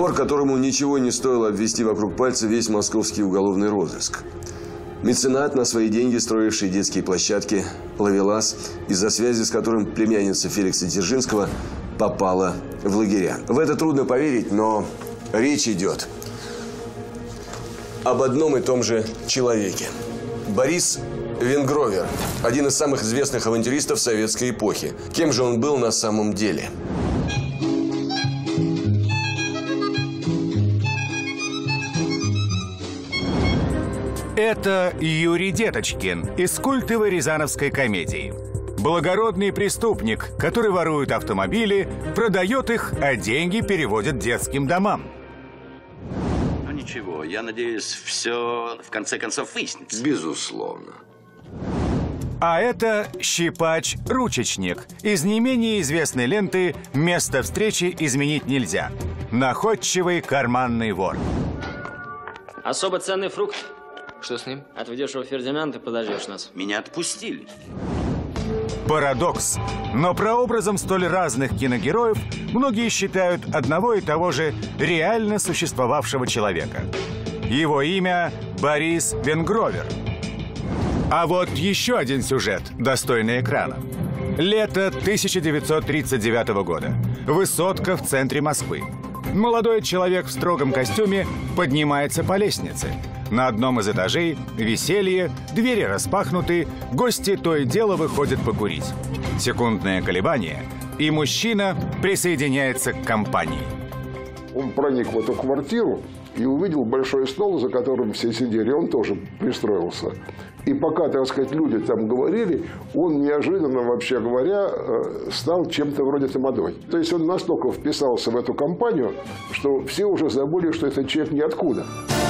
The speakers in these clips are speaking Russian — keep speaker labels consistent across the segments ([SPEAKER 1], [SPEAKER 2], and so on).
[SPEAKER 1] Вор, которому ничего не стоило обвести вокруг пальца весь московский уголовный розыск. Меценат, на свои деньги строивший детские площадки, ловелас, из-за связи с которым племянница Феликса Дзержинского попала в лагеря. В это трудно поверить, но речь идет об одном и том же человеке. Борис Венгровер, один из самых известных авантюристов советской эпохи. Кем же он был на самом деле?
[SPEAKER 2] Это Юрий Деточкин из культовой рязановской комедии. Благородный преступник, который ворует автомобили, продает их, а деньги переводит детским домам.
[SPEAKER 3] Ну ничего, я надеюсь, все в конце концов выяснится.
[SPEAKER 1] Безусловно.
[SPEAKER 2] А это Щипач-ручечник из не менее известной ленты «Место встречи изменить нельзя». Находчивый карманный вор.
[SPEAKER 4] Особо ценный фрукт.
[SPEAKER 5] Что с ним?
[SPEAKER 4] Отведешь его в Фердинанд и подождешь нас.
[SPEAKER 3] Меня отпустили.
[SPEAKER 2] Парадокс. Но прообразом столь разных киногероев многие считают одного и того же реально существовавшего человека. Его имя Борис Венгровер. А вот еще один сюжет, достойный экрана. Лето 1939 года. Высотка в центре Москвы. Молодой человек в строгом костюме поднимается по лестнице. На одном из этажей веселье, двери распахнуты, гости то и дело выходят покурить. Секундное колебание, и мужчина присоединяется к компании.
[SPEAKER 6] Он проник в эту квартиру и увидел большой стол, за которым все сидели. Он тоже пристроился. И пока, так сказать, люди там говорили, он неожиданно, вообще говоря, стал чем-то вроде тамадой. То есть он настолько вписался в эту компанию, что все уже забыли, что этот человек ниоткуда.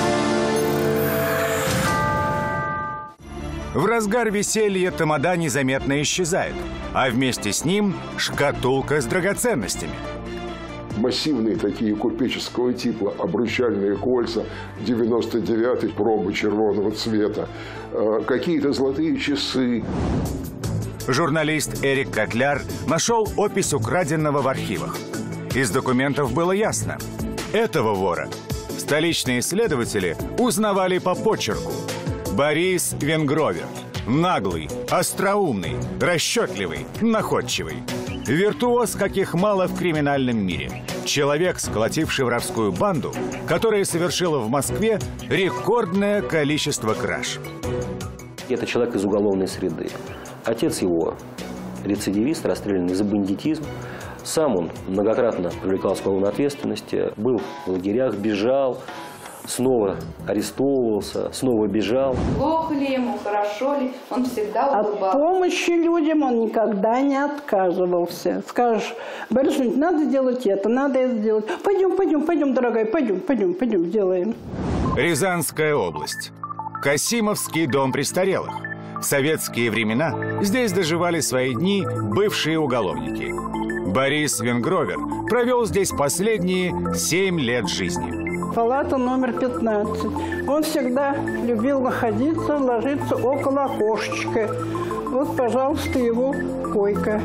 [SPEAKER 2] В разгар веселья тамада незаметно исчезает, а вместе с ним шкатулка с драгоценностями.
[SPEAKER 6] Массивные такие купеческого типа обручальные кольца 99-й пробы червоного цвета, какие-то золотые часы.
[SPEAKER 2] Журналист Эрик Котляр нашел опись украденного в архивах. Из документов было ясно. Этого вора столичные следователи узнавали по почерку. Борис Венгровер. Наглый, остроумный, расчетливый, находчивый. Виртуоз, каких мало в криминальном мире. Человек, сколотивший воровскую банду, которая совершила в Москве рекордное количество краж.
[SPEAKER 7] Это человек из уголовной среды. Отец его рецидивист, расстрелянный за бандитизм. Сам он многократно привлекался к уголовной ответственности, был в лагерях, бежал, снова арестовывался, снова бежал.
[SPEAKER 8] Плохо ли ему, хорошо ли, он всегда улыбался.
[SPEAKER 9] От помощи людям он никогда не отказывался. Скажешь: Борис Ильич, надо делать это, надо это делать. Пойдем, дорогая, пойдем, сделаем.
[SPEAKER 2] Рязанская область. Касимовский дом престарелых. В советские времена здесь доживали свои дни бывшие уголовники. Борис Венгровер провел здесь последние 7 лет жизни.
[SPEAKER 9] Палата номер 15. Он всегда любил находиться, ложиться около окошечка. Вот, пожалуйста, его койка.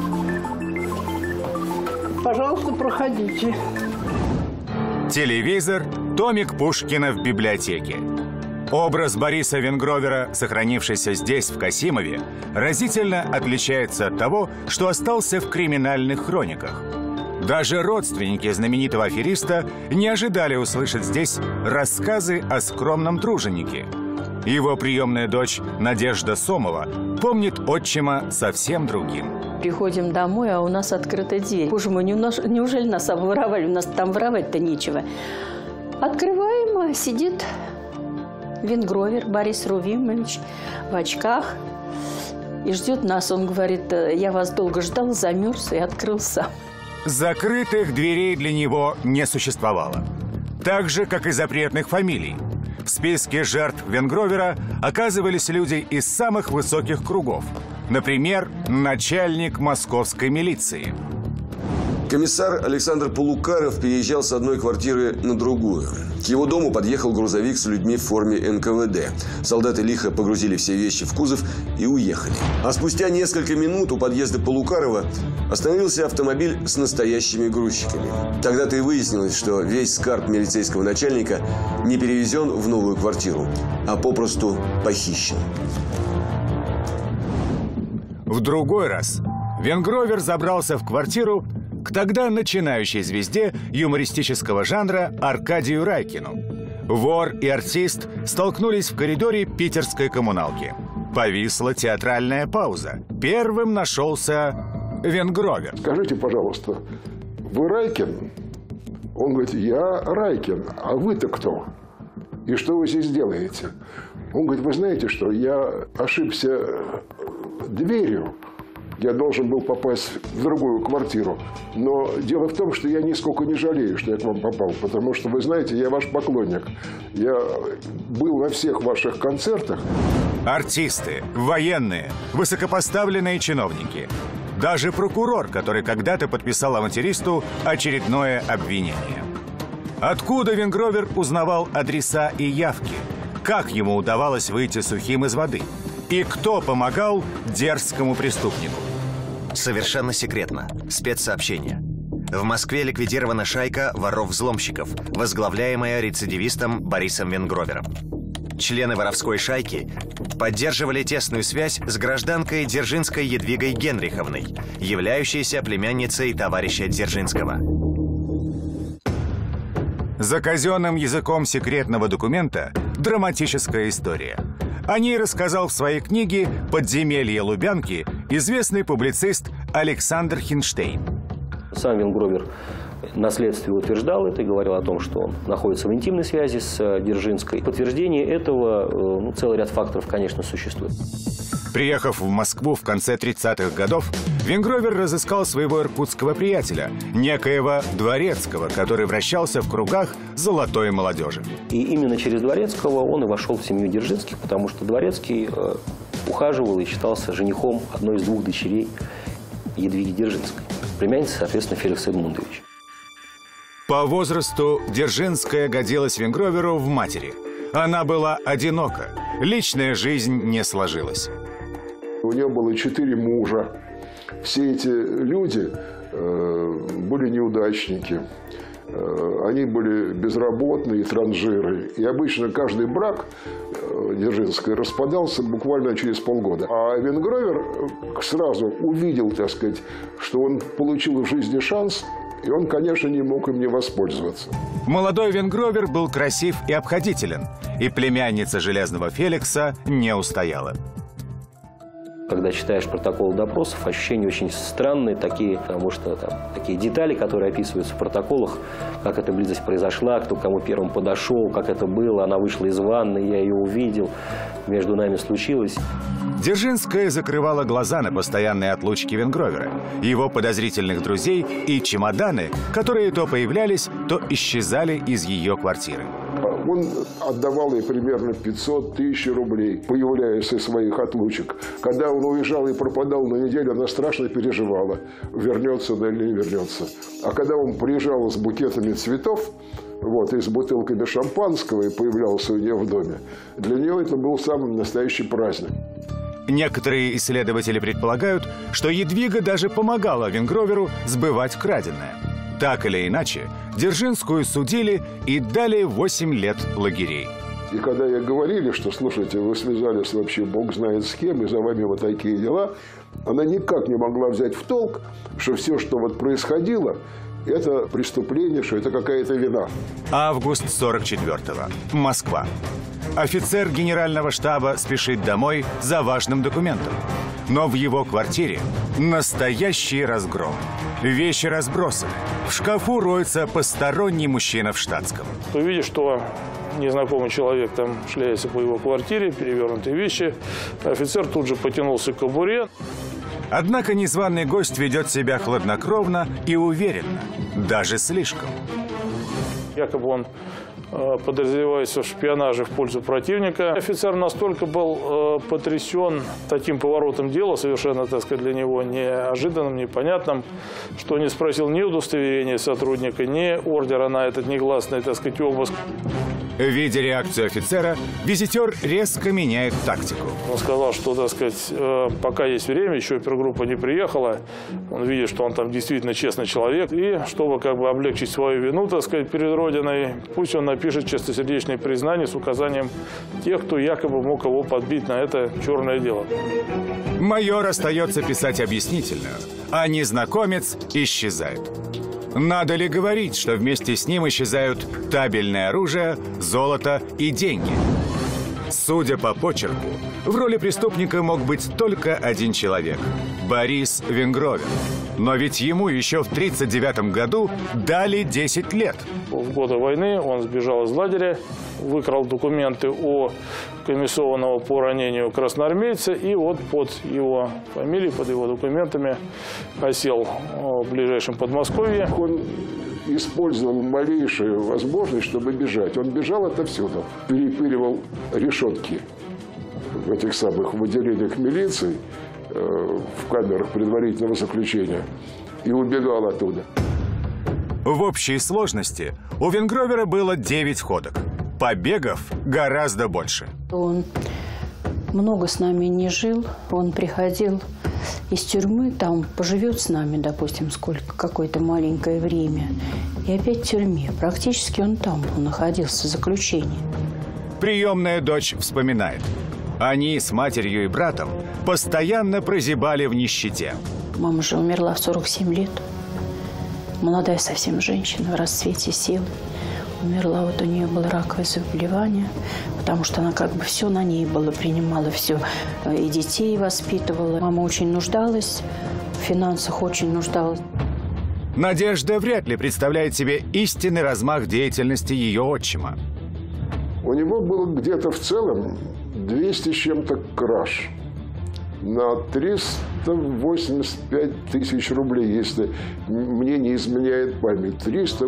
[SPEAKER 9] Пожалуйста, проходите.
[SPEAKER 2] Телевизор, томик Пушкина в библиотеке. Образ Бориса Венгровера, сохранившийся здесь, в Касимове, разительно отличается от того, что остался в криминальных хрониках. Даже родственники знаменитого афериста не ожидали услышать здесь рассказы о скромном труженике. Его приемная дочь Надежда Сомова помнит отчима совсем другим.
[SPEAKER 10] Приходим домой, а у нас открыта дверь. Боже мой, неужели нас обворовали? У нас там воровать-то нечего. Открываем, а сидит Венгровер Борис Рувимович в очках и ждет нас. Он говорит: я вас долго ждал, замерз и открыл сам.
[SPEAKER 2] Закрытых дверей для него не существовало. Так же, как и запретных фамилий. В списке жертв Венгровера оказывались люди из самых высоких кругов. Например, начальник московской милиции.
[SPEAKER 1] К Комиссар Александр Полукаров переезжал с одной квартиры на другую. К его дому подъехал грузовик с людьми в форме НКВД. Солдаты лихо погрузили все вещи в кузов и уехали. А спустя несколько минут у подъезда Полукарова остановился автомобиль с настоящими грузчиками. Тогда-то и выяснилось, что весь скарб милицейского начальника не перевезен в новую квартиру, а попросту похищен.
[SPEAKER 2] В другой раз Венгровер забрался в квартиру к тогда начинающей звезде юмористического жанра Аркадию Райкину. Вор и артист столкнулись в коридоре питерской коммуналки. Повисла театральная пауза. Первым нашелся Венгровер.
[SPEAKER 6] Скажите, пожалуйста, вы Райкин? Он говорит, я Райкин, а вы-то кто? И что вы здесь делаете? Он говорит, вы знаете что, я ошибся дверью. Я должен был попасть в другую квартиру. Но дело в том, что я нисколько не жалею, что я к вам попал. Потому что, вы знаете, я ваш поклонник. Я был на всех ваших концертах.
[SPEAKER 2] Артисты, военные, высокопоставленные чиновники. Даже прокурор, который когда-то подписал авантюристу очередное обвинение. Откуда Венгровер узнавал адреса и явки? Как ему удавалось выйти сухим из воды? И кто помогал дерзкому преступнику?
[SPEAKER 5] Совершенно секретно. Спецсообщение. В Москве ликвидирована шайка воров-взломщиков, возглавляемая рецидивистом Борисом Венгровером. Члены воровской шайки поддерживали тесную связь с гражданкой Дзержинской Едвигой Генриховной, являющейся племянницей товарища Дзержинского.
[SPEAKER 2] За казенным языком секретного документа драматическая история. О ней рассказал в своей книге «Подземелье Лубянки» известный публицист Александр Хинштейн.
[SPEAKER 7] Сам Венгровер на следствии утверждал это и говорил о том, что он находится в интимной связи с Дзержинской. Подтверждение этого, целый ряд факторов, конечно, существует.
[SPEAKER 2] Приехав в Москву в конце 30-х годов, Венгровер разыскал своего иркутского приятеля, некоего Дворецкого, который вращался в кругах золотой молодежи.
[SPEAKER 7] И именно через Дворецкого он и вошел в семью Дзержинских, потому что Дворецкий ухаживал и считался женихом одной из двух дочерей Едвиги Дзержинской, племянницы, соответственно, Феликса Эдмундовича.
[SPEAKER 2] По возрасту Дзержинская годилась Венгроверу в матери. Она была одинока, личная жизнь не сложилась.
[SPEAKER 6] У нее было 4 мужа. Все эти люди были неудачники. Они были безработные, транжиры. И обычно каждый брак Дзержинской распадался буквально через полгода. А Венгровер сразу увидел, так сказать, что он получил в жизни шанс, и он, конечно, не мог им не воспользоваться.
[SPEAKER 2] Молодой Венгровер был красив и обходителен, и племянница Железного Феликса не устояла.
[SPEAKER 7] Когда читаешь протокол допросов, ощущения очень странные такие, потому что там такие детали, которые описываются в протоколах, как эта близость произошла, кто к кому первым подошел, как это было, она вышла из ванны, я ее увидел, между нами случилось.
[SPEAKER 2] Дзержинская закрывала глаза на постоянные отлучки Венгровера, его подозрительных друзей и чемоданы, которые то появлялись, то исчезали из ее квартиры.
[SPEAKER 6] Он отдавал ей примерно 500 тысяч рублей, появляясь из своих отлучек. Когда он уезжал и пропадал на неделю, она страшно переживала, вернется или не вернется. А когда он приезжал с букетами цветов, и с бутылками шампанского и появлялся у нее в доме, для нее это был самый настоящий праздник.
[SPEAKER 2] Некоторые исследователи предполагают, что Едвига даже помогала Венгроверу сбывать краденое. Так или иначе, Дзержинскую судили и дали 8 лет лагерей.
[SPEAKER 6] И когда ей говорили, что, слушайте, вы связались вообще бог знает с кем, и за вами вот такие дела, она никак не могла взять в толк, что все, что происходило, это преступление, что это какая-то вина.
[SPEAKER 2] Август 44-го. Москва. Офицер генерального штаба спешит домой за важным документом. Но в его квартире настоящий разгром. Вещи разбросаны. В шкафу роется посторонний мужчина в штатском.
[SPEAKER 11] Увидев, что незнакомый человек там шляется по его квартире, перевернутые вещи, офицер тут же потянулся к кобуре.
[SPEAKER 2] Однако незваный гость ведет себя хладнокровно и уверенно. Даже слишком.
[SPEAKER 11] Якобы он подозревается в шпионаже в пользу противника. Офицер настолько был потрясен таким поворотом дела, совершенно, так сказать, для него неожиданным, непонятным, что не спросил ни удостоверения сотрудника, ни ордера на этот негласный, так сказать, обыск.
[SPEAKER 2] Видя реакцию офицера, визитер резко меняет тактику.
[SPEAKER 11] Он сказал, что, так сказать, пока есть время, еще опергруппа не приехала. Он видит, что он там действительно честный человек. И чтобы как бы облегчить свою вину, так сказать, перед Родиной, пусть он напишет чистосердечное признание с указанием тех, кто якобы мог его подбить на это черное дело.
[SPEAKER 2] Майор остается писать объяснительную, а незнакомец исчезает. Надо ли говорить, что вместе с ним исчезают табельное оружие, золото и деньги? Судя по почерку, в роли преступника мог быть только один человек – Борис Венгровер. Но ведь ему еще в 1939 году дали 10 лет.
[SPEAKER 11] В годы войны он сбежал из лагеря, выкрал документы о комиссованного по ранению красноармейца и вот под его фамилией, под его документами осел в ближайшем Подмосковье.
[SPEAKER 6] Он использовал малейшую возможность, чтобы бежать. Он бежал отовсюду, перепыривал решетки в этих самых в отделениях милиции, в камерах предварительного заключения, и убегал оттуда.
[SPEAKER 2] В общей сложности у Венгровера было 9 ходок. Побегов гораздо больше.
[SPEAKER 10] Он много с нами не жил. Он приходил из тюрьмы, там поживет с нами, допустим, какое-то маленькое время. И опять в тюрьме. Практически он там находился в заключении.
[SPEAKER 2] Приемная дочь вспоминает. Они с матерью и братом постоянно прозябали в нищете.
[SPEAKER 10] Мама же умерла в 47 лет. Молодая совсем женщина, в расцвете сил. Умерла, вот у нее было раковое заболевание, потому что она как бы все на ней было, принимала все. И детей воспитывала. Мама очень нуждалась, в финансах очень нуждалась.
[SPEAKER 2] Надежда вряд ли представляет себе истинный размах деятельности ее отчима.
[SPEAKER 6] У него было где-то в целом 200 с чем-то краж на 385 тысяч рублей, если мне не изменяет память.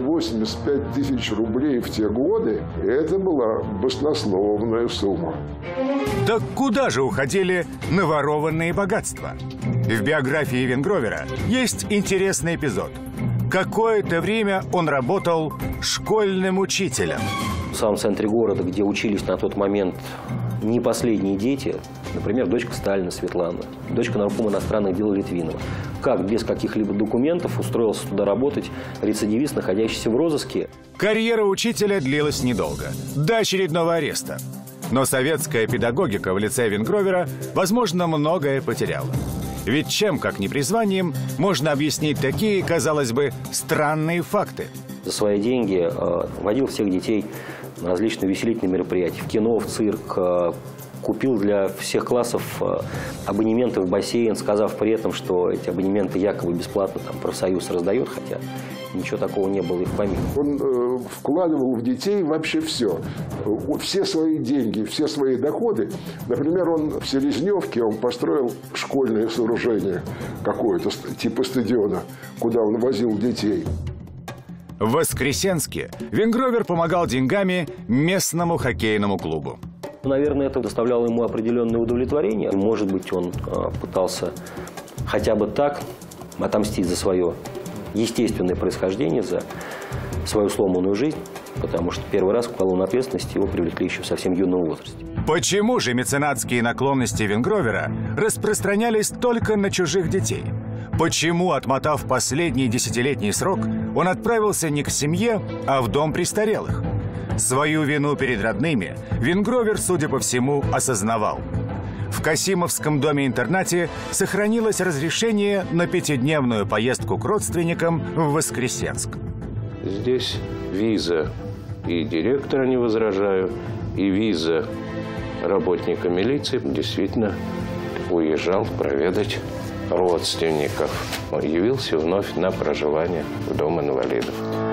[SPEAKER 6] 385 тысяч рублей в те годы – это была баснословная сумма.
[SPEAKER 2] Так куда же уходили наворованные богатства? В биографии Венгровера есть интересный эпизод. Какое-то время он работал школьным учителем.
[SPEAKER 7] В самом центре города, где учились на тот момент не последние дети, например, дочка Сталина Светлана, дочка наркома иностранных дел Литвинова. Как без каких-либо документов устроился туда работать рецидивист, находящийся в розыске?
[SPEAKER 2] Карьера учителя длилась недолго, до очередного ареста. Но советская педагогика в лице Венгровера, возможно, многое потеряла. Ведь чем, как не призванием, можно объяснить такие, казалось бы, странные факты?
[SPEAKER 7] За свои деньги водил всех детей на различные веселительные мероприятия, в кино, в цирк, купил для всех классов абонементы в бассейн, сказав при этом, что эти абонементы якобы бесплатно там профсоюз раздает, хотя ничего такого не было и в помине.
[SPEAKER 6] Он вкладывал в детей вообще все. Все свои деньги, все свои доходы. Например, он в Селезневке он построил школьное сооружение какое-то, типа стадиона, куда он возил детей.
[SPEAKER 2] В Воскресенске Венгровер помогал деньгами местному хоккейному клубу.
[SPEAKER 7] Наверное, это доставляло ему определенное удовлетворение. Может быть, он пытался хотя бы так отомстить за свое естественное происхождение, за свою сломанную жизнь, потому что первый раз к уголовной ответственности его привлекли еще в совсем юном возрасте.
[SPEAKER 2] Почему же меценатские наклонности Венгровера распространялись только на чужих детей? Почему, отмотав последний десятилетний срок, он отправился не к семье, а в дом престарелых? Свою вину перед родными Венгровер, судя по всему, осознавал. В Касимовском доме-интернате сохранилось разрешение на 5-дневную поездку к родственникам в Воскресенск.
[SPEAKER 12] Здесь виза и директора не возражаю, и виза работника милиции. Действительно уезжал проведать родственников. Он явился вновь на проживание в Дом инвалидов.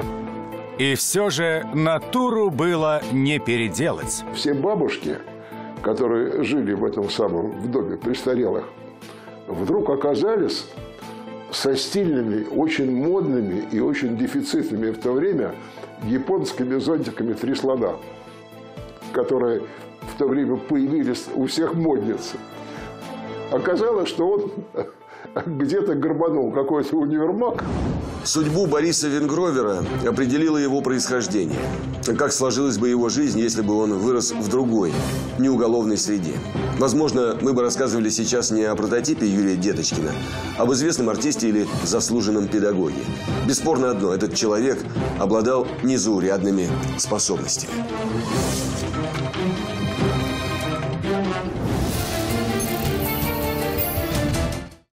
[SPEAKER 2] И все же натуру было не переделать.
[SPEAKER 6] Все бабушки, которые жили в этом самом в доме престарелых, вдруг оказались со стильными, очень модными и очень дефицитными в то время японскими зонтиками «Три слона», которые в то время появились у всех модниц. Оказалось, что он где-то горбанул какой-то универмаг.
[SPEAKER 1] Судьбу Бориса Венгровера определило его происхождение. Как сложилась бы его жизнь, если бы он вырос в другой, не уголовной среде. Возможно, мы бы рассказывали сейчас не о прототипе Юрия Деточкина, а об известном артисте или заслуженном педагоге. Бесспорно одно – этот человек обладал незаурядными способностями.